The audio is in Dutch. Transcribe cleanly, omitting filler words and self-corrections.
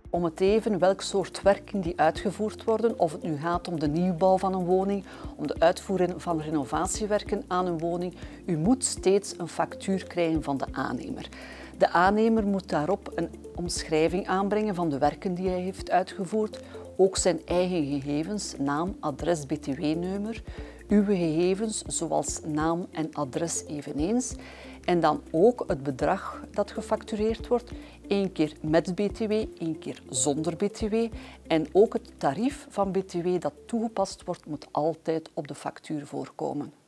Om het even welk soort werken die uitgevoerd worden, of het nu gaat om de nieuwbouw van een woning, om de uitvoering van renovatiewerken aan een woning, u moet steeds een factuur krijgen van de aannemer. De aannemer moet daarop een omschrijving aanbrengen van de werken die hij heeft uitgevoerd, ook zijn eigen gegevens, naam, adres, btw-nummer, uw gegevens zoals naam en adres eveneens. En dan ook het bedrag dat gefactureerd wordt, 1 keer met btw, 1 keer zonder btw. En ook het tarief van btw dat toegepast wordt, moet altijd op de factuur voorkomen.